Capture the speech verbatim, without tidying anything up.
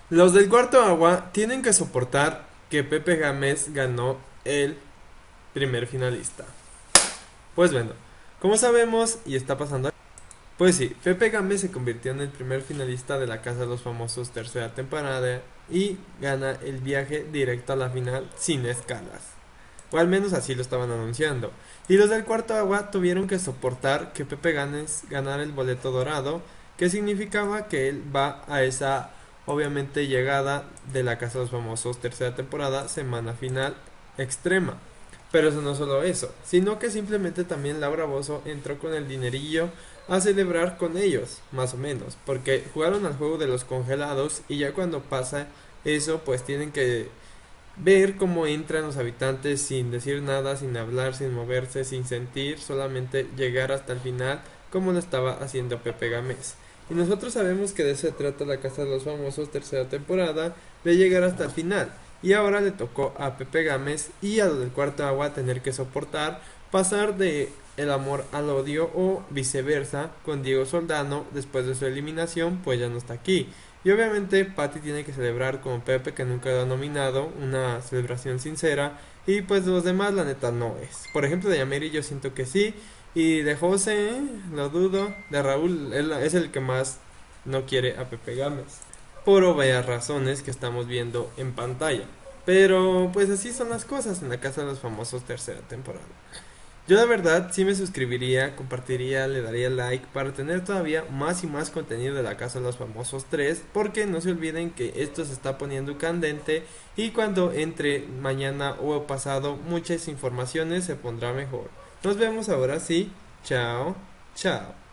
Los del cuarto agua tienen que soportar que Pepe Gámez ganó el primer finalista. Pues bueno, como sabemos y está pasando, pues sí, Pepe Gámez se convirtió en el primer finalista de la Casa de los Famosos tercera temporada y gana el viaje directo a la final sin escalas. O al menos así lo estaban anunciando. Y los del cuarto agua tuvieron que soportar que Pepe Ganes ganara el boleto dorado, que significaba que él va a esa, obviamente, llegada de la Casa de los Famosos tercera temporada, semana final extrema. Pero eso no solo eso, sino que simplemente también Laura Bozzo entró con el dinerillo a celebrar con ellos, más o menos, porque jugaron al juego de los congelados y ya cuando pasa eso, pues tienen que ver cómo entran los habitantes sin decir nada, sin hablar, sin moverse, sin sentir, solamente llegar hasta el final como lo estaba haciendo Pepe Gámez. Y nosotros sabemos que de eso se trata la Casa de los Famosos tercera temporada, de llegar hasta el final. Y ahora le tocó a Pepe Gámez y a los del cuarto agua tener que soportar pasar de el amor al odio o viceversa con Diego Soldano después de su eliminación, pues ya no está aquí. Y obviamente Patty tiene que celebrar con Pepe que nunca lo ha nominado, una celebración sincera, y pues los demás la neta no es. Por ejemplo de Yamiri yo siento que sí, y de José lo dudo, de Raúl él es el que más no quiere a Pepe Gámez, por obvias razones que estamos viendo en pantalla. Pero pues así son las cosas en la Casa de los Famosos tercera temporada. Yo de verdad sí me suscribiría, compartiría, le daría like para tener todavía más y más contenido de la Casa de los Famosos tres, porque no se olviden que esto se está poniendo candente y cuando entre mañana o pasado muchas informaciones se pondrá mejor. Nos vemos ahora sí, chao, chao.